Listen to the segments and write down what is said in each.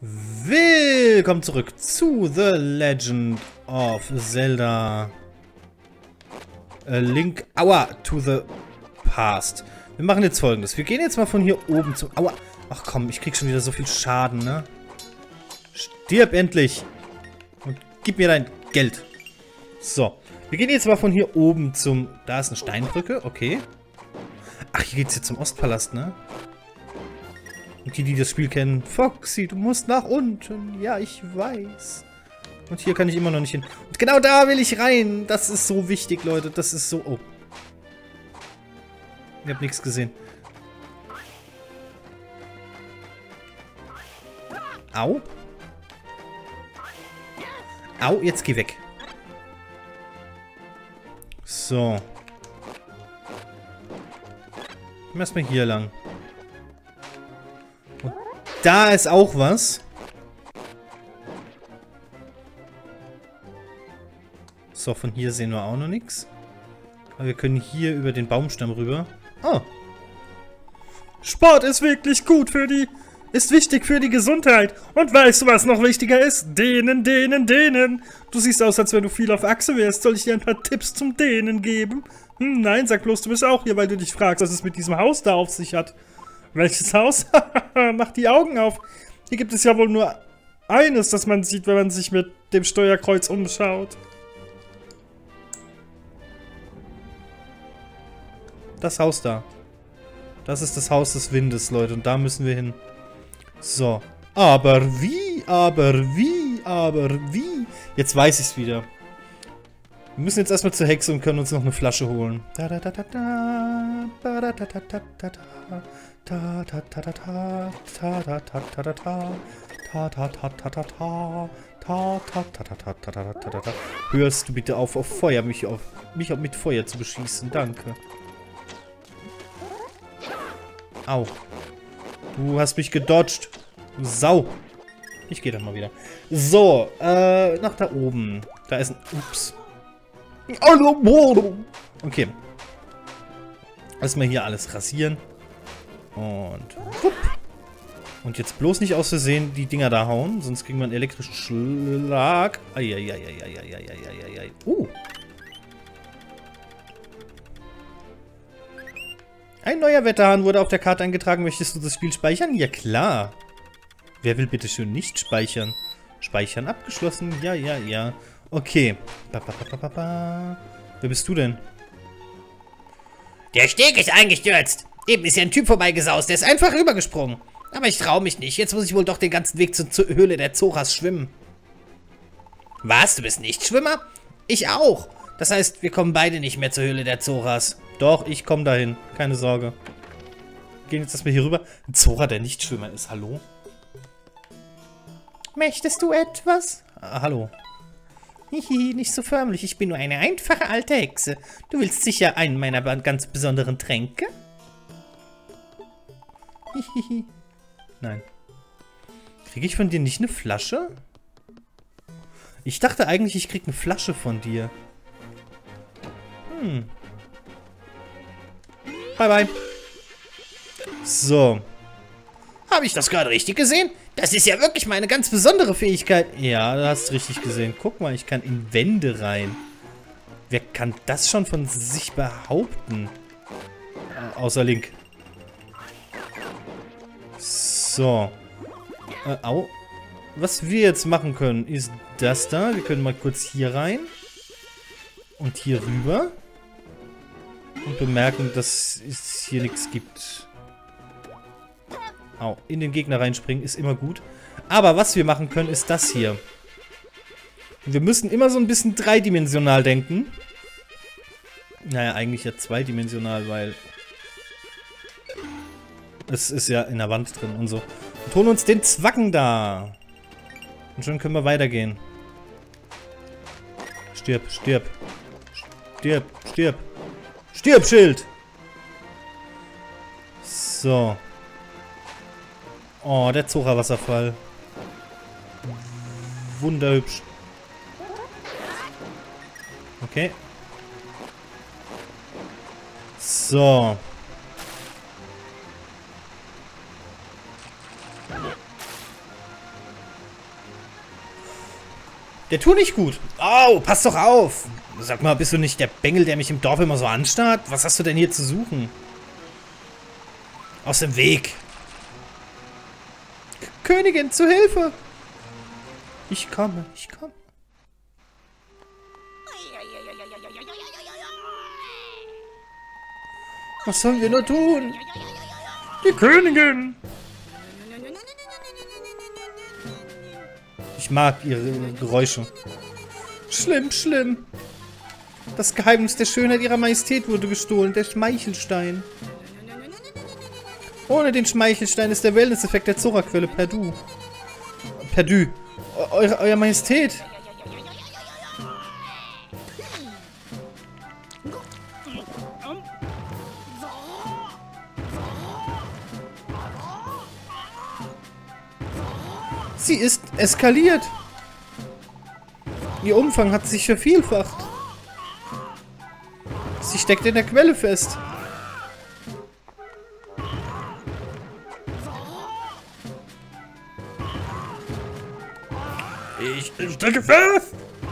Willkommen zurück zu The Legend of Zelda A Link to the Past. Wir machen jetzt Folgendes. Wir gehen jetzt mal von hier oben zum... Aua! Ach komm, ich krieg schon wieder so viel Schaden, ne? Stirb endlich! Und gib mir dein Geld. So. Wir gehen jetzt mal von hier oben zum... Da ist eine Steinbrücke, okay. Ach, hier geht's jetzt zum Ostpalast, ne? Und die das Spiel kennen, Foxy, du musst nach unten. Ja, ich weiß. Und hier kann ich immer noch nicht hin. Und genau da will ich rein. Das ist so wichtig, Leute. Das ist so... Oh. Ich hab nichts gesehen. Au. Au, jetzt geh weg. So. Erstmal hier lang. Und da ist auch was. So, von hier sehen wir auch noch nichts. Aber wir können hier über den Baumstamm rüber. Oh. Sport ist wirklich gut für die... Ist wichtig für die Gesundheit. Und weißt du, was noch wichtiger ist? Dehnen. Du siehst aus, als wenn du viel auf Achse wärst. Soll ich dir ein paar Tipps zum Dehnen geben? Nein, sag bloß, du bist auch hier, weil du dich fragst, was es mit diesem Haus da auf sich hat. Welches Haus? Mach die Augen auf. Hier gibt es ja wohl nur eines, das man sieht, wenn man sich mit dem Steuerkreuz umschaut. Das Haus da. Das ist das Haus des Windes, Leute. Und da müssen wir hin. So. Aber wie? Jetzt weiß ich es wieder. Wir müssen jetzt erstmal zur Hexe und können uns noch eine Flasche holen. Hörst du bitte auf Feuer, mich mit Feuer zu beschießen. Danke. Au. Du hast mich gedodged. Du Sau. Ich gehe dann mal wieder. So, nach da oben. Da ist ein... Ups. Okay. Erstmal hier alles rasieren. Und... Wupp. Und jetzt bloß nicht aus Versehen die Dinger da hauen, sonst kriegen wir einen elektrischen Schlag. Eieieiei. Ein neuer Wetterhahn wurde auf der Karte eingetragen. Möchtest du das Spiel speichern? Ja, klar. Wer will bitte schön nicht speichern? Speichern abgeschlossen. Ja. Okay. Wer bist du denn? Der Steg ist eingestürzt. Eben ist hier ein Typ vorbeigesaust. Der ist einfach rübergesprungen. Aber ich traue mich nicht. Jetzt muss ich wohl doch den ganzen Weg zur Höhle der Zoras schwimmen. Was? Du bist nicht Schwimmer? Ich auch. Das heißt, wir kommen beide nicht mehr zur Höhle der Zoras. Doch, ich komme dahin. Keine Sorge. Wir gehen jetzt erstmal hier rüber. Ein Zora, der nicht Schwimmer ist. Hallo? Möchtest du etwas? Hallo. Hihi, nicht so förmlich. Ich bin nur eine einfache alte Hexe. Du willst sicher einen meiner ganz besonderen Tränke? Hihihi. Nein. Kriege ich von dir nicht eine Flasche? Ich dachte eigentlich, ich kriege eine Flasche von dir. Bye. So. Habe ich das gerade richtig gesehen? Das ist ja wirklich meine ganz besondere Fähigkeit. Ja, du hast richtig gesehen. Guck mal, ich kann in Wände rein. Wer kann das schon von sich behaupten? Außer Link. So. Au. Was wir jetzt machen können, ist das da. Wir können mal kurz hier rein. Und hier rüber. Und bemerken, dass es hier nichts gibt. Au, in den Gegner reinspringen ist immer gut. Aber was wir machen können, ist das hier. Wir müssen immer so ein bisschen dreidimensional denken. Naja, eigentlich ja zweidimensional, weil... Es ist ja in der Wand drin und so. Und holen uns den Zwacken da. Und schon können wir weitergehen. Stirb. Stirb, Schild! So. Oh, der Zora-Wasserfall. Wunderhübsch. Okay. So. Der tut nicht gut. Au, pass doch auf. Sag mal, bist du nicht der Bengel, der mich im Dorf immer so anstarrt? Was hast du denn hier zu suchen? Aus dem Weg. Königin, zu Hilfe. Ich komme, ich komme. Was sollen wir nur tun? Die Königin. Ich mag ihre Geräusche. Schlimm, schlimm. Das Geheimnis der Schönheit ihrer Majestät wurde gestohlen. Der Schmeichelstein. Ohne den Schmeichelstein ist der Wellness-Effekt der Zora-Quelle perdu. Perdu. Euer Majestät. Sie ist eskaliert. Ihr Umfang hat sich vervielfacht. Sie steckt in der Quelle fest. Ich stecke fest!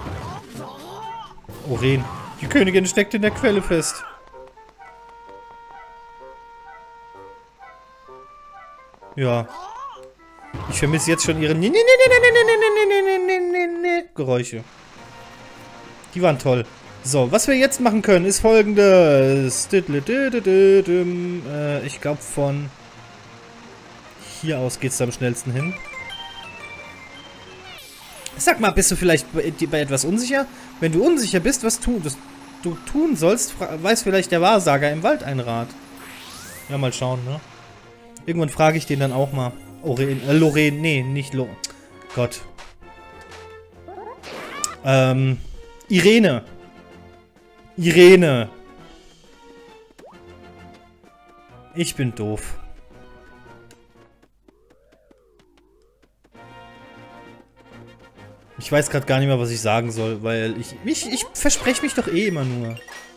Oren, die Königin steckt in der Quelle fest. Ja. Ich vermisse jetzt schon ihre Geräusche. Die waren toll. So, was wir jetzt machen können, ist folgendes. Ich glaube, von hier aus geht es am schnellsten hin. Sag mal, bist du vielleicht bei etwas unsicher? Wenn du unsicher bist, was du tun sollst, weiß vielleicht der Wahrsager im Wald ein Rat. Ja, mal schauen, ne? Irgendwann frage ich den dann auch mal. Lorraine, nee, nicht Lorraine. Gott. Irene. Irene. Ich bin doof. Ich weiß gerade gar nicht mehr, was ich sagen soll, weil ich verspreche mich doch eh immer nur.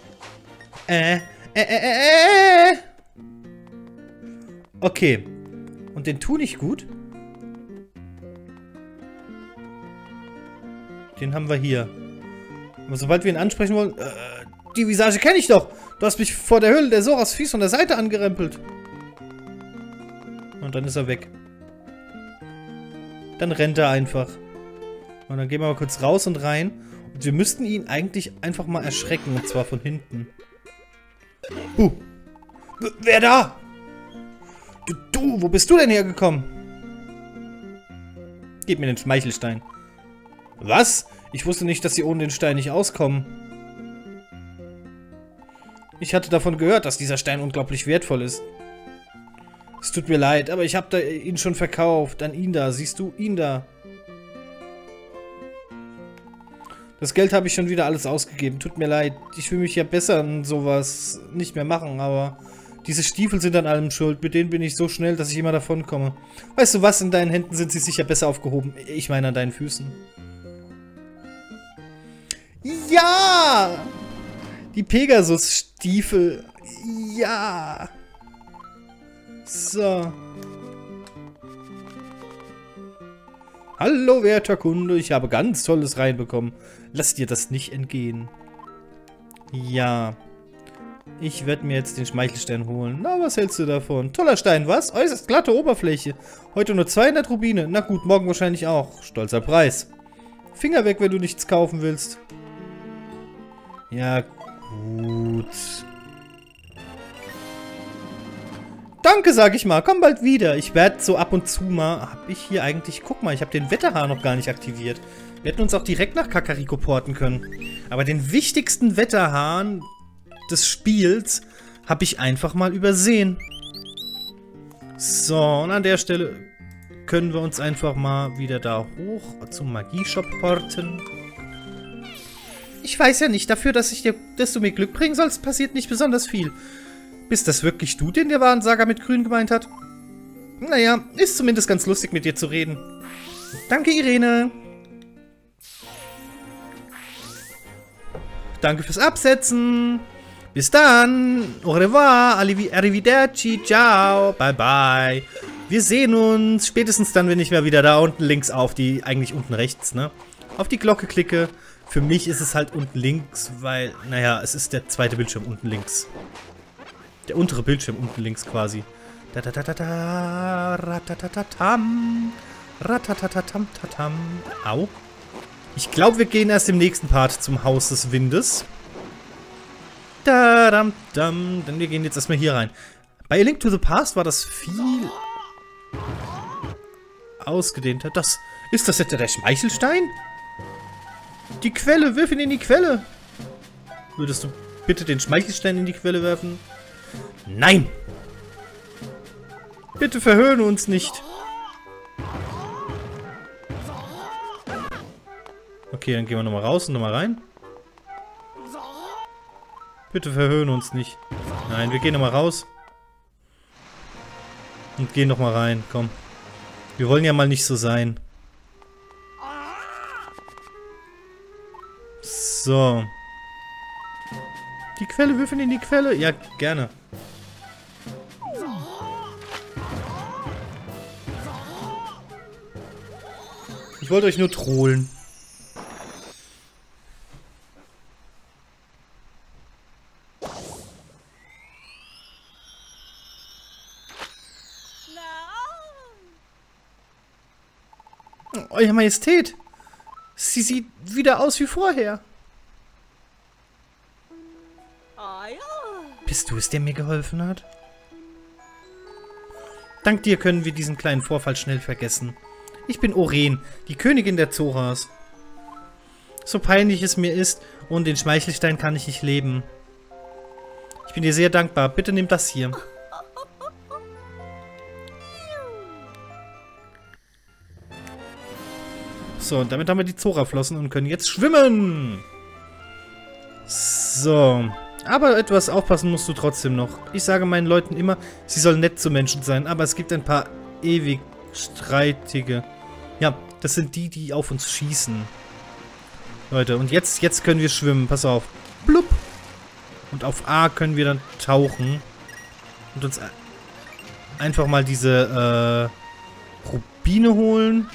Okay. Und den tu nicht gut. Den haben wir hier. Aber sobald wir ihn ansprechen wollen... die Visage kenne ich doch. Du hast mich vor der Höhle der Zoras fies von der Seite angerempelt. Und dann ist er weg. Dann rennt er einfach. Und dann gehen wir mal kurz raus und rein. Und wir müssten ihn eigentlich einfach mal erschrecken. Und zwar von hinten. Wer da? Du, wo bist du denn hergekommen? Gib mir den Schmeichelstein. Was? Ich wusste nicht, dass sie ohne den Stein nicht auskommen. Ich hatte davon gehört, dass dieser Stein unglaublich wertvoll ist. Es tut mir leid, aber ich habe ihn schon verkauft. An ihn da, siehst du? Ihn da. Das Geld habe ich schon wieder alles ausgegeben. Tut mir leid. Ich will mich ja besser an sowas nicht mehr machen, aber... Diese Stiefel sind an allem schuld. Mit denen bin ich so schnell, dass ich immer davon komme. Weißt du was? In deinen Händen sind sie sicher besser aufgehoben. Ich meine an deinen Füßen. Ja! Die Pegasus-Stiefel. Ja! So. Hallo, werter Kunde. Ich habe ganz Tolles reinbekommen. Lass dir das nicht entgehen. Ja. Ich werde mir jetzt den Schmeichelstein holen. Na, was hältst du davon? Toller Stein, was? Äußerst glatte Oberfläche. Heute nur 200 Rubine. Na gut, morgen wahrscheinlich auch. Stolzer Preis. Finger weg, wenn du nichts kaufen willst. Ja, gut. Danke, sag ich mal. Komm bald wieder. Ich werde so ab und zu mal... Hab ich hier eigentlich... Guck mal, ich habe den Wetterhahn noch gar nicht aktiviert. Wir hätten uns auch direkt nach Kakariko porten können. Aber den wichtigsten Wetterhahn... des Spiels habe ich einfach mal übersehen. So, und an der Stelle können wir uns einfach mal wieder da hoch zum Magieshop porten. Ich weiß ja nicht, dafür, dass du mir Glück bringen sollst, passiert nicht besonders viel. Bist das wirklich du, den der Wahrsager mit Grün gemeint hat? Naja, ist zumindest ganz lustig, mit dir zu reden. Danke, Irene. Danke fürs Absetzen. Bis dann. Au revoir. Arrivederci. Ciao. Bye, bye. Wir sehen uns spätestens dann, wenn ich mal wieder da unten links auf die, eigentlich unten rechts, ne? auf die Glocke klicke. Für mich ist es halt unten links, weil, naja, es ist der zweite Bildschirm unten links. Der untere Bildschirm unten links quasi. Ratatatatam. Ratatatatam. Au. Ich glaube, wir gehen erst im nächsten Part zum Haus des Windes. Denn wir gehen jetzt erstmal hier rein. Bei A Link to the Past war das viel ausgedehnter. Ist das etwa der Schmeichelstein? Die Quelle, wirf ihn in die Quelle. Würdest du bitte den Schmeichelstein in die Quelle werfen? Nein! Bitte verhöhne uns nicht. Okay, dann gehen wir nochmal raus und nochmal rein. Bitte verhöhne uns nicht. Nein, wir gehen nochmal raus. Und gehen nochmal rein, komm. Wir wollen ja mal nicht so sein. So. Die Quelle, wirf ihn in die Quelle. Ja, gerne. Ich wollte euch nur trollen. Euer Majestät. Sie sieht wieder aus wie vorher. Bist du es, der mir geholfen hat? Dank dir können wir diesen kleinen Vorfall schnell vergessen. Ich bin Oren, die Königin der Zoras. So peinlich es mir ist, ohne den Schmeichelstein kann ich nicht leben. Ich bin dir sehr dankbar. Bitte nimm das hier. So, und damit haben wir die Zora-Flossen und können jetzt schwimmen. So. Aber etwas aufpassen musst du trotzdem noch. Ich sage meinen Leuten immer, sie sollen nett zu Menschen sein, aber es gibt ein paar ewig streitige. Ja, das sind die, die auf uns schießen. Leute, und jetzt können wir schwimmen. Pass auf. Blub. Und auf A können wir dann tauchen. Und uns einfach mal diese Rubine holen.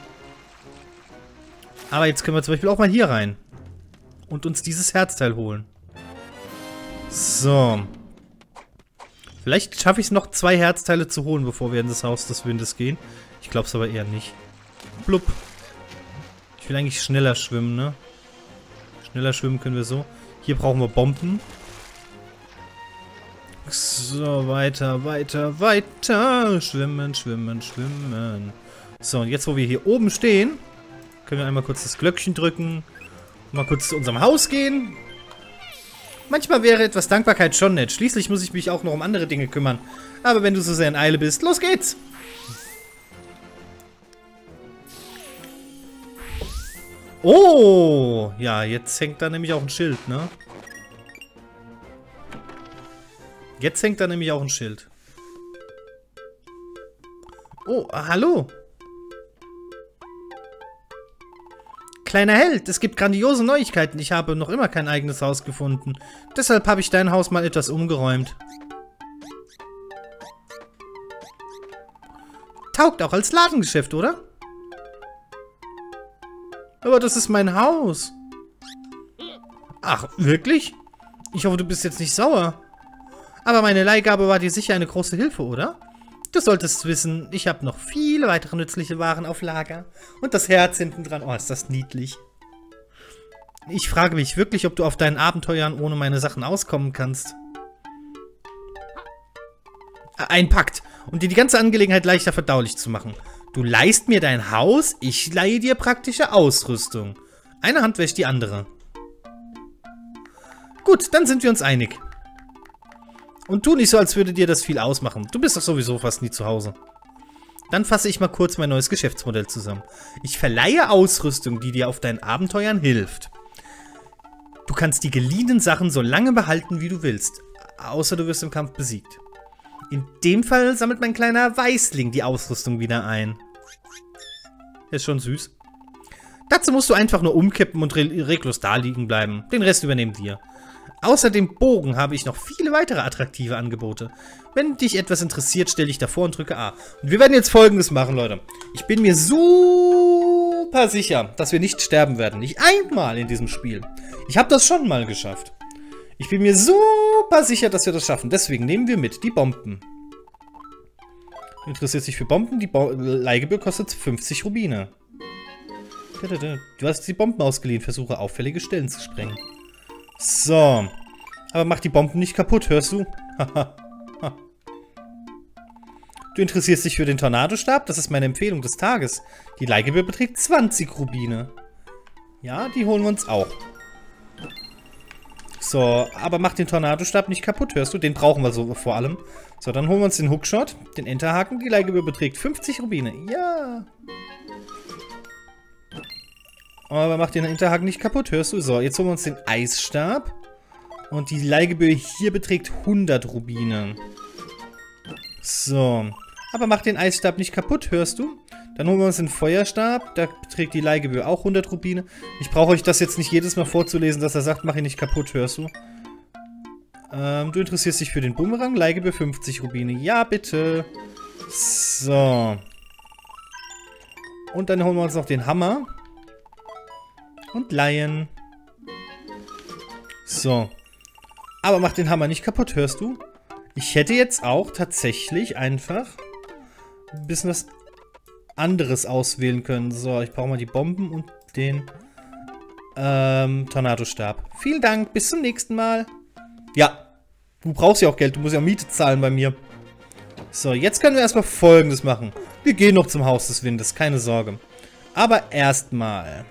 Aber jetzt können wir zum Beispiel auch mal hier rein. Und uns dieses Herzteil holen. So. Vielleicht schaffe ich es noch 2 Herzteile zu holen, bevor wir in das Haus des Windes gehen. Ich glaube es aber eher nicht. Blub. Ich will eigentlich schneller schwimmen, ne? Schneller schwimmen können wir so. Hier brauchen wir Bomben. So, weiter, weiter, weiter. Schwimmen, schwimmen, schwimmen. So, und jetzt, wo wir hier oben stehen, können wir einmal kurz das Glöckchen drücken. Und mal kurz zu unserem Haus gehen. Manchmal wäre etwas Dankbarkeit schon nett. Schließlich muss ich mich auch noch um andere Dinge kümmern. Aber wenn du so sehr in Eile bist, los geht's! Oh! Ja, jetzt hängt da nämlich auch ein Schild, ne? Jetzt hängt da nämlich auch ein Schild. Oh, hallo! Kleiner Held, es gibt grandiose Neuigkeiten. Ich habe noch immer kein eigenes Haus gefunden. Deshalb habe ich dein Haus mal etwas umgeräumt. Taugt auch als Ladengeschäft, oder? Aber das ist mein Haus. Ach, wirklich? Ich hoffe, du bist jetzt nicht sauer. Aber meine Leihgabe war dir sicher eine große Hilfe, oder? Du solltest wissen, ich habe noch viele weitere nützliche Waren auf Lager. Und das Herz hinten dran. Oh, ist das niedlich. Ich frage mich wirklich, ob du auf deinen Abenteuern ohne meine Sachen auskommen kannst. Ein Pakt, um dir die ganze Angelegenheit leichter verdaulich zu machen. Du leihst mir dein Haus, ich leihe dir praktische Ausrüstung. Eine Hand wäscht die andere. Gut, dann sind wir uns einig. Und tu nicht so, als würde dir das viel ausmachen. Du bist doch sowieso fast nie zu Hause. Dann fasse ich mal kurz mein neues Geschäftsmodell zusammen. Ich verleihe Ausrüstung, die dir auf deinen Abenteuern hilft. Du kannst die geliehenen Sachen so lange behalten, wie du willst. Außer du wirst im Kampf besiegt. In dem Fall sammelt mein kleiner Weißling die Ausrüstung wieder ein. Ist schon süß. Dazu musst du einfach nur umkippen und reglos da liegen bleiben. Den Rest übernehmen wir. Außer dem Bogen habe ich noch viele weitere attraktive Angebote. Wenn dich etwas interessiert, stelle ich davor und drücke A. Und wir werden jetzt Folgendes machen, Leute. Ich bin mir super super sicher, dass wir nicht sterben werden. Nicht einmal in diesem Spiel. Ich habe das schon mal geschafft. Ich bin mir super sicher, dass wir das schaffen. Deswegen nehmen wir mit die Bomben. Du interessierst dich für Bomben? Die Leihgebühr kostet 50 Rubine. Du hast die Bomben ausgeliehen. Versuche auffällige Stellen zu sprengen. So. Aber mach die Bomben nicht kaputt, hörst du? Du interessierst dich für den Tornadostab? Das ist meine Empfehlung des Tages. Die Leihgebühr beträgt 20 Rubine. Ja, die holen wir uns auch. So, aber mach den Tornadostab nicht kaputt, hörst du? Den brauchen wir so vor allem. So, dann holen wir uns den Hookshot, den Enterhaken. Die Leihgebühr beträgt 50 Rubine. Ja. Aber mach den Enterhaken nicht kaputt, hörst du? So, jetzt holen wir uns den Eisstab. Und die Leihgebühr hier beträgt 100 Rubine. So. Aber mach den Eisstab nicht kaputt, hörst du? Dann holen wir uns den Feuerstab. Da beträgt die Leihgebühr auch 100 Rubine. Ich brauche euch das jetzt nicht jedes Mal vorzulesen, dass er sagt, mach ihn nicht kaputt, hörst du? Du interessierst dich für den Boomerang. Leihgebühr 50 Rubine. Ja, bitte. So. Und dann holen wir uns noch den Hammer. Und Lion. So. Aber mach den Hammer nicht kaputt, hörst du? Ich hätte jetzt auch tatsächlich einfach ein bisschen was anderes auswählen können. So, ich brauche mal die Bomben und den Tornadostab. Vielen Dank, bis zum nächsten Mal. Ja, du brauchst ja auch Geld, du musst ja Miete zahlen bei mir. So, jetzt können wir erstmal Folgendes machen. Wir gehen noch zum Haus des Windes, keine Sorge. Aber erstmal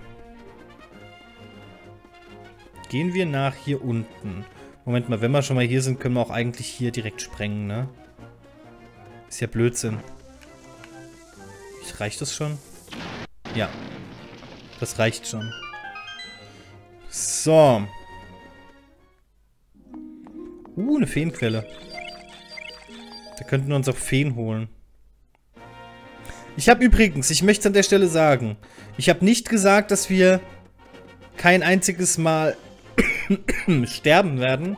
gehen wir nach hier unten. Moment mal, wenn wir schon mal hier sind, können wir auch eigentlich hier direkt sprengen, ne? Ist ja Blödsinn. Reicht das schon? Ja. Das reicht schon. So. Eine Feenquelle. Da könnten wir uns auch Feen holen. Ich habe übrigens, ich möchte an der Stelle sagen, ich habe nicht gesagt, dass wir kein einziges Mal sterben werden.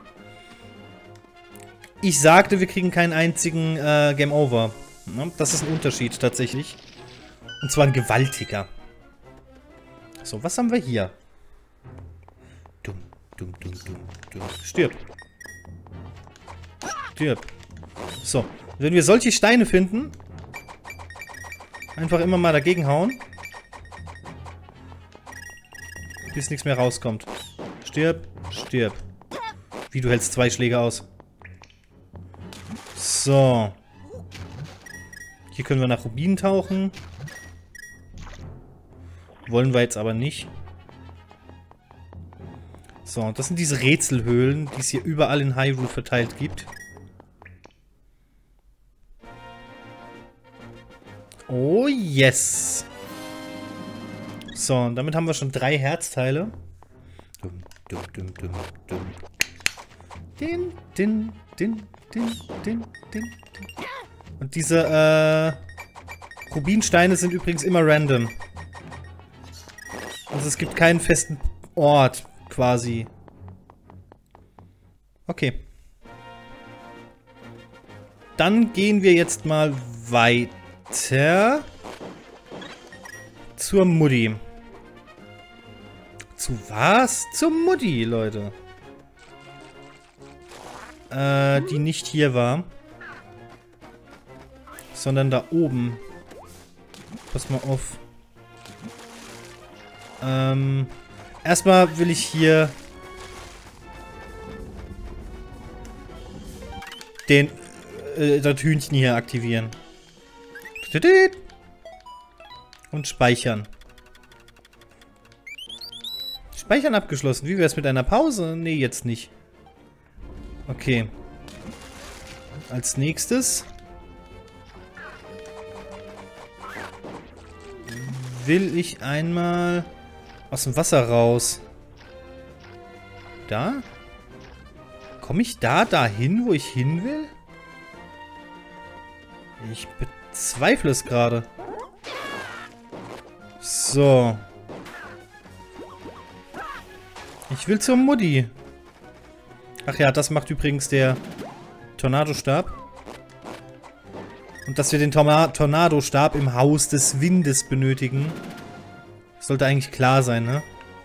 Ich sagte, wir kriegen keinen einzigen Game Over. Das ist ein Unterschied tatsächlich. Und zwar ein gewaltiger. So, was haben wir hier? Dumm, dumm, dumm, dumm, dumm. Stirb. Stirb. So, wenn wir solche Steine finden, einfach immer mal dagegen hauen. Bis nichts mehr rauskommt. Stirb, stirb. Wie, du hältst 2 Schläge aus. So. Hier können wir nach Rubinen tauchen. Wollen wir jetzt aber nicht. So, das sind diese Rätselhöhlen, die es hier überall in Hyrule verteilt gibt. Oh, yes. So, und damit haben wir schon 3 Herzteile. Dum, dum, dum, dum, dum. Din, din, din, din, din, din. Und diese, Rubinsteine sind übrigens immer random. Also es gibt keinen festen Ort, quasi. Okay. Dann gehen wir jetzt mal weiter zur Mutti. Zu was? Zur Mutti, Leute. Die nicht hier war. Sondern da oben. Pass mal auf. Erstmal will ich hier das Hühnchen hier aktivieren. Und speichern. Speichern abgeschlossen. Wie wäre es mit einer Pause? Nee, jetzt nicht. Okay. Als nächstes will ich einmal aus dem Wasser raus. Da? Komme ich dahin, wo ich hin will? Ich bezweifle es gerade. So. Ich will zur Mutti. Ach ja, das macht übrigens der Tornadostab. Und dass wir den Tornadostab im Haus des Windes benötigen. Sollte eigentlich klar sein, ne?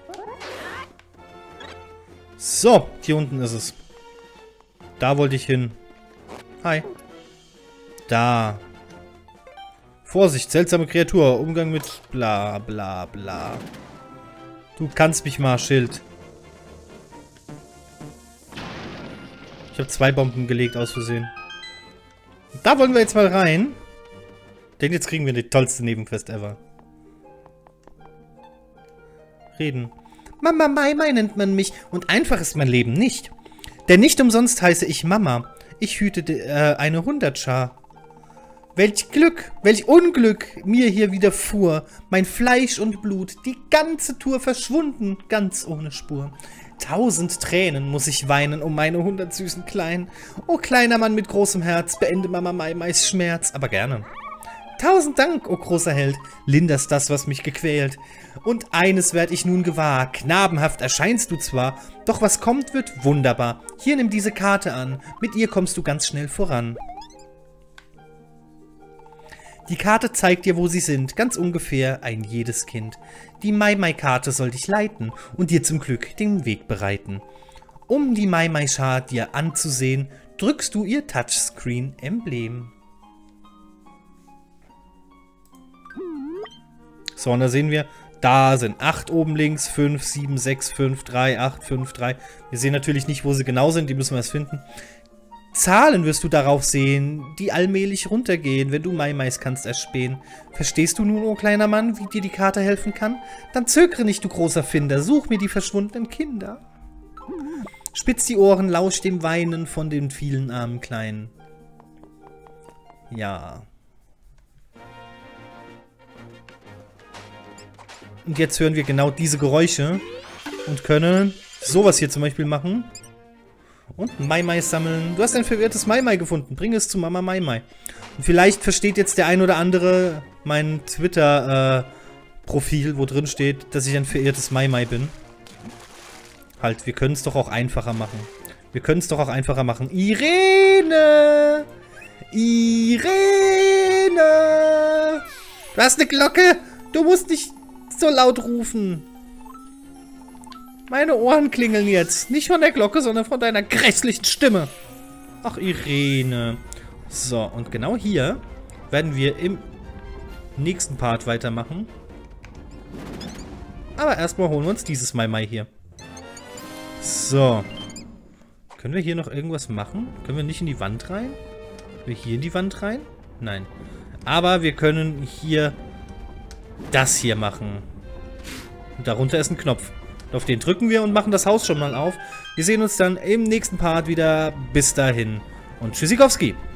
So, hier unten ist es. Da wollte ich hin. Hi. Da. Vorsicht, seltsame Kreatur. Umgang mit bla bla bla. Du kannst mich mal, Schild. Ich habe 2 Bomben gelegt, aus Versehen. Da wollen wir jetzt mal rein. Denn jetzt kriegen wir die tollste Nebenquest ever. Reden. Mama Maimai nennt man mich und einfach ist mein Leben nicht. Denn nicht umsonst heiße ich Mama. Ich hüte eine Hundertschar. Welch Glück, welch Unglück mir hier widerfuhr. Mein Fleisch und Blut, die ganze Tour verschwunden, ganz ohne Spur. 1000 Tränen muss ich weinen um meine 100 süßen Kleinen. O kleiner Mann mit großem Herz, beende Mama Maimais Schmerz, aber gerne. 1000 Dank, o großer Held, linderst das, was mich gequält. Und eines werd ich nun gewahr, knabenhaft erscheinst du zwar, doch was kommt, wird wunderbar. Hier nimm diese Karte an, mit ihr kommst du ganz schnell voran. Die Karte zeigt dir, wo sie sind, ganz ungefähr ein jedes Kind. Die Maimai-Karte soll dich leiten und dir zum Glück den Weg bereiten. Um die Maimai-Schar dir anzusehen, drückst du ihr Touchscreen-Emblem. So, und da sehen wir, da sind 8 oben links, 5, 7, 6, 5, 3, 8, 5, 3. Wir sehen natürlich nicht, wo sie genau sind, die müssen wir erst finden. Zahlen wirst du darauf sehen, die allmählich runtergehen, wenn du Maimais kannst erspähen. Verstehst du nun, o kleiner Mann, wie dir die Karte helfen kann? Dann zögere nicht, du großer Finder, such mir die verschwundenen Kinder. Spitz die Ohren, lausch dem Weinen von den vielen armen Kleinen. Ja. Und jetzt hören wir genau diese Geräusche und können sowas hier zum Beispiel machen. Und Maimai sammeln. Du hast ein verwirrtes Maimai gefunden. Bring es zu Mama Maimai. Und vielleicht versteht jetzt der ein oder andere mein Twitter-Profil, wo drin steht, dass ich ein verirrtes Maimai bin. Halt, wir können es doch auch einfacher machen. Wir können es doch auch einfacher machen. Irene! Irene! Du hast eine Glocke! Du musst nicht so laut rufen. Meine Ohren klingeln jetzt. Nicht von der Glocke, sondern von deiner grässlichen Stimme. Ach, Irene. So, und genau hier werden wir im nächsten Part weitermachen. Aber erstmal holen wir uns dieses Maimai hier. So. Können wir hier noch irgendwas machen? Können wir nicht in die Wand rein? Können wir hier in die Wand rein? Nein. Aber wir können hier das hier machen. Und darunter ist ein Knopf. Auf den drücken wir und machen das Haus schon mal auf. Wir sehen uns dann im nächsten Part wieder. Bis dahin und Tschüssikowski.